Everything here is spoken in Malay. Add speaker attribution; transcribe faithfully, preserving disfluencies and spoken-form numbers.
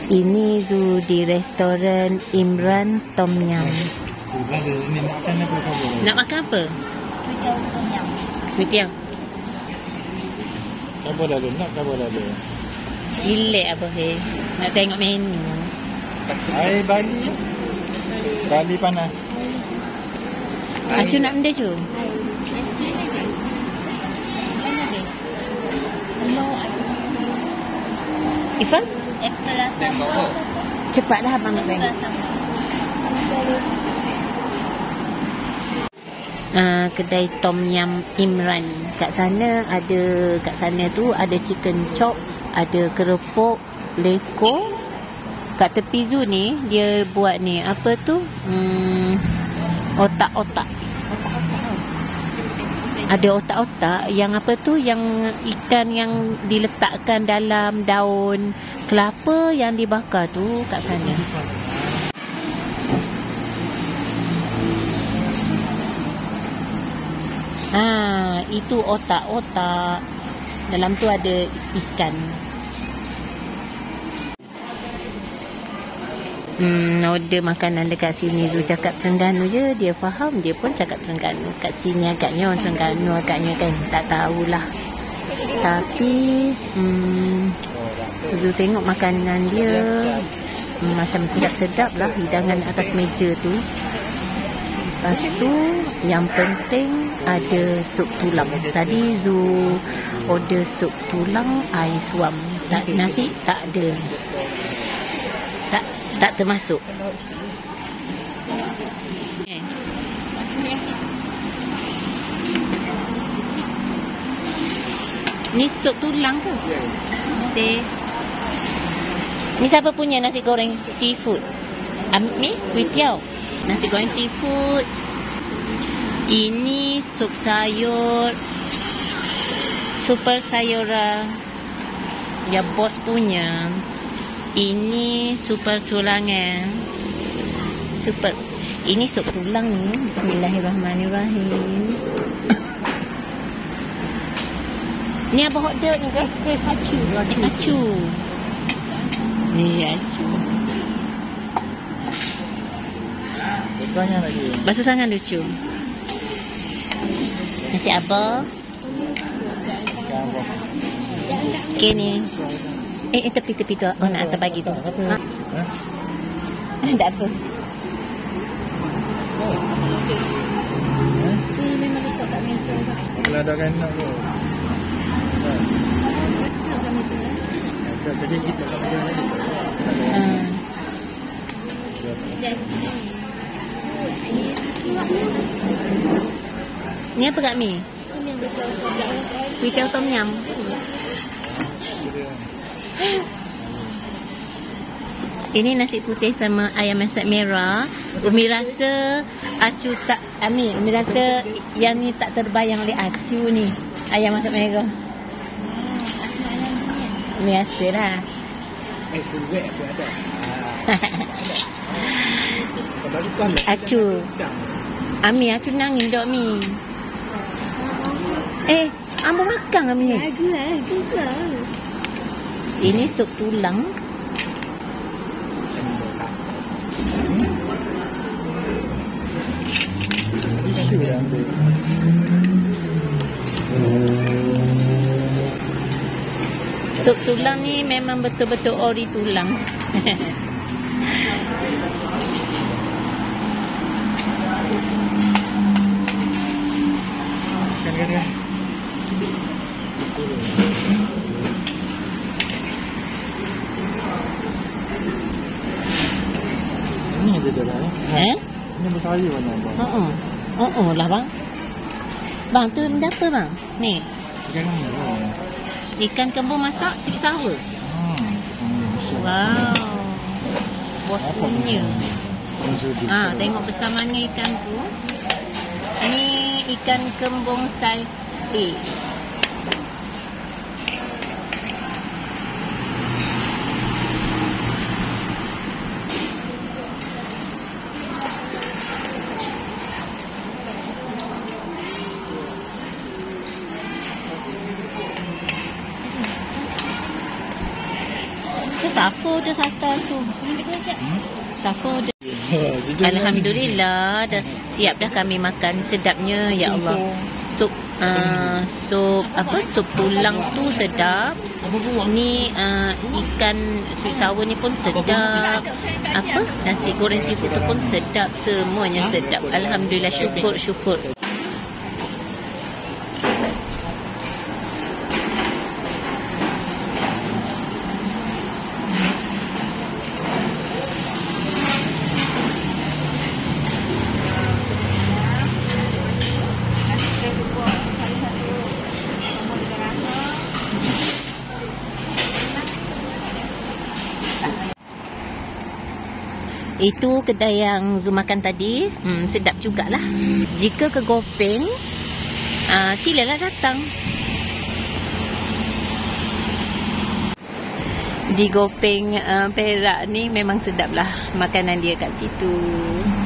Speaker 1: Ini Zu di restoran Imran Tom Yum.
Speaker 2: Ni nak makan apa kau boleh?
Speaker 1: Nak makan apa?
Speaker 3: Kuih Tom Yum.
Speaker 1: Kuih tiaw.
Speaker 2: Kau boleh ada, nak kau boleh ada.
Speaker 1: Relax apa he? Nak tengok menu.
Speaker 2: Air Bali. Bali panas.
Speaker 1: Acu nak benda cu?
Speaker 3: Nasi mana dia? Mana dia? No,
Speaker 1: Ifan?
Speaker 3: apple asam.
Speaker 1: Cepatlah abang nak
Speaker 3: Apple
Speaker 1: tengok.
Speaker 3: asam.
Speaker 1: Uh, kedai Tom Yum Imran. Kat sana ada, kat sana tu ada chicken chop, ada kerupuk, leko. Kat tepi Zoo ni dia buat ni apa tu? Hmm, otak-otak. Ada otak-otak yang apa tu, yang ikan yang diletakkan dalam daun kelapa yang dibakar tu kat sana. Ah, itu otak-otak. Dalam tu ada ikan. Hmm, order makanan dekat sini Zu cakap Terengganu je, dia faham, dia pun cakap Terengganu. Kat sini agaknya orang Terengganu agaknya kan, tak tahulah. Tapi hmm, Zu tengok makanan dia hmm, macam sedap-sedap lah, hidangan atas meja tu. Lepas tu yang penting ada sup tulang. Tadi Zu order sup tulang air suam. Tak, nasi tak ada. Tak tak termasuk. Eh. Ni sup tulang ke? Si. Ni siapa punya nasi goreng seafood? Ami, kuih tiaw. Nasi goreng seafood. Ini sup sayur. Super sayura. Ya bos punya. Ini super tulangan. Super. Ini sup tulang ni. Bismillahirrahmanirrahim. Ni apa hotdog ni ke?
Speaker 3: Eh, acu.
Speaker 1: Acu. Ni acu.
Speaker 2: Banyak lagi.
Speaker 1: Basuh tangan lucu. Nasi apa? Okay ni. Eh, eh tepi-tepi tu. Oh, nak hantar bagi tu. Ha? Tak apa.
Speaker 3: Ini memang letak kat meja.
Speaker 2: Kalau ada kan nak tu.
Speaker 3: Letak kat meja.
Speaker 2: Jadi kita tak boleh lagi.
Speaker 1: Hmm.
Speaker 3: Yes.
Speaker 1: Ni apa Kak Mi?
Speaker 3: Ini yang betul.
Speaker 1: Kuih tiaw Tom Yum. Ini nasi putih sama ayam masak merah. Umi rasa Acu tak, Ami, Umi rasa yang ni tak terbayang oleh Acu ni. Ayam masak merah.
Speaker 3: Acu ayam ni.
Speaker 1: Umi rasa lah.
Speaker 2: Eh, suwek pun ada.
Speaker 1: Acu. Ami, Acu nangis dok Mi. Eh, ambo makan Ami.
Speaker 3: Lagu lah, juga.
Speaker 1: Ini sup tulang.
Speaker 2: Isu yang tu.
Speaker 1: Sup tulang ni memang betul-betul ori tulang.
Speaker 2: Kan-kan. Ini ada dah lah.
Speaker 1: Eh?
Speaker 2: Ini bersayur mana bang?
Speaker 1: Oh, oh, oh lah bang. Bang tu benda apa bang? Ni
Speaker 2: Jangan ni.
Speaker 1: ikan kembung masak sikit sour.
Speaker 2: Hmm. Hmm.
Speaker 1: Wow. Bos punya. Ah,
Speaker 2: Ah,
Speaker 1: tengok besar mana ikan tu. Ni ikan kembung saiz A. Aku dah sata tu.
Speaker 3: Ambil saja.
Speaker 2: Hmm?
Speaker 1: Aku dah.
Speaker 2: Sejuk kan?
Speaker 1: Alhamdulillah dah siap dah kami makan. Sedapnya ya Allah. Sup uh, sup apa sup tulang tu sedap. Ni uh, ikan sweet sour ni pun sedap. Apa nasi goreng seafood tu pun sedap. Semuanya sedap. Alhamdulillah, syukur syukur. Itu kedai yang Zul makan tadi. Hmm, sedap jugalah. Jika ke Gopeng, uh, silalah datang. Di Gopeng uh, Perak ni memang sedap lah makanan dia kat situ.